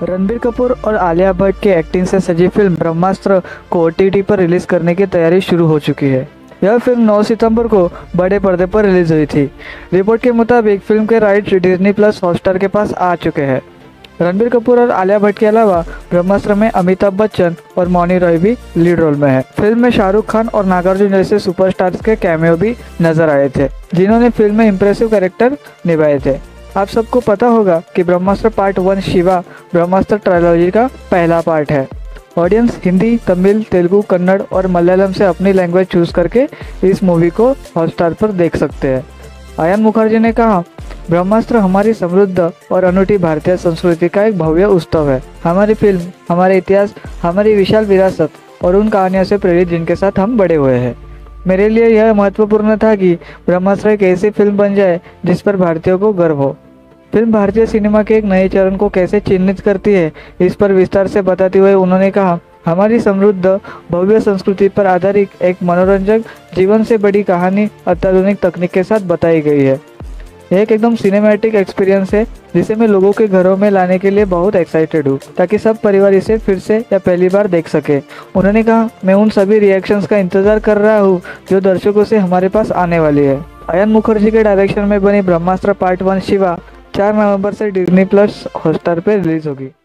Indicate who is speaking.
Speaker 1: रणबीर कपूर और आलिया भट्ट के एक्टिंग से सजी फिल्म ब्रह्मास्त्र को OTT पर रिलीज करने की तैयारी शुरू हो चुकी है। यह फिल्म 9 सितंबर को बड़े पर्दे पर रिलीज हुई थी। रिपोर्ट के मुताबिक फिल्म के राइट्स डिज्नी प्लस हॉटस्टार के पास आ चुके हैं। रणबीर कपूर और आलिया भट्ट के अलावा ब्रह्मास्त्र में अमिताभ बच्चन और मौनी रॉय भी लीड रोल में है। फिल्म में शाहरुख खान और नागार्जुन जैसे सुपरस्टार्स के कैमियो भी नजर आए थे, जिन्होंने फिल्म में इंप्रेसिव कैरेक्टर निभाए थे। आप सबको पता होगा कि ब्रह्मास्त्र पार्ट 1 शिवा ब्रह्मास्त्र ट्रायलॉजी का पहला पार्ट है। ऑडियंस हिंदी, तमिल, तेलुगु, कन्नड़ और मलयालम से अपनी लैंग्वेज चूज करके इस मूवी को हॉटस्टार पर देख सकते हैं। आयन मुखर्जी ने कहा, ब्रह्मास्त्र हमारी समृद्ध और अनूठी भारतीय संस्कृति का एक भव्य उत्सव है। हमारी फिल्म, हमारे इतिहास, हमारी विशाल विरासत और उन कहानियों से प्रेरित जिनके साथ हम बड़े हुए हैं। मेरे लिए यह महत्वपूर्ण था कि ब्रह्मास्त्र एक ऐसी फिल्म बन जाए जिस पर भारतीयों को गर्व हो। फिल्म भारतीय सिनेमा के एक नए चरण को कैसे चिन्हित करती है, इस पर विस्तार से बताते हुए उन्होंने कहा, हमारी समृद्ध भव्य संस्कृति पर आधारित एक मनोरंजक जीवन से बड़ी कहानी अत्याधुनिक तकनीक के साथ बताई गई है। यह एक एकदम सिनेमैटिक एक्सपीरियंस है जिसे मैं लोगों के घरों में लाने के लिए बहुत एक्साइटेड हूँ, ताकि सब परिवार इसे फिर से या पहली बार देख सके। उन्होंने कहा, मैं उन सभी रिएक्शंस का इंतजार कर रहा हूँ जो दर्शकों से हमारे पास आने वाली है। आयन मुखर्जी के डायरेक्शन में बनी ब्रह्मास्त्र पार्ट 1 शिवा 4 नवंबर से डिज्नी प्लस हॉटस्टार पर रिलीज होगी।